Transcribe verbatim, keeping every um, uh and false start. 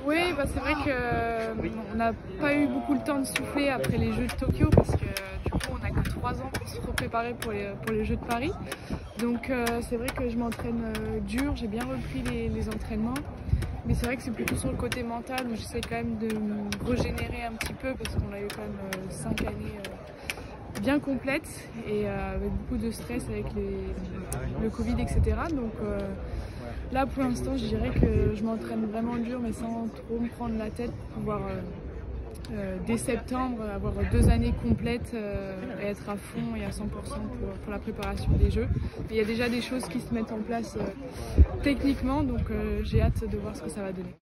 Oui, bah c'est vrai qu'on n'a pas eu beaucoup le temps de souffler après les Jeux de Tokyo parce que du coup on n'a que trois ans pour se préparer pour les, pour les Jeux de Paris. Donc euh, c'est vrai que je m'entraîne euh, dur, j'ai bien repris les, les entraînements. Mais c'est vrai que c'est plutôt sur le côté mental où j'essaie quand même de me régénérer un petit peu parce qu'on a eu quand même euh, cinq années euh, bien complètes et euh, avec beaucoup de stress avec les, le Covid, et cetera. Donc euh, là pour l'instant je dirais que je m'entraîne vraiment dur mais sans trop me prendre la tête pour pouvoir euh, euh, dès septembre avoir deux années complètes euh, et être à fond et à cent pour cent pour, pour la préparation des Jeux. Mais il y a déjà des choses qui se mettent en place euh, techniquement donc euh, j'ai hâte de voir ce que ça va donner.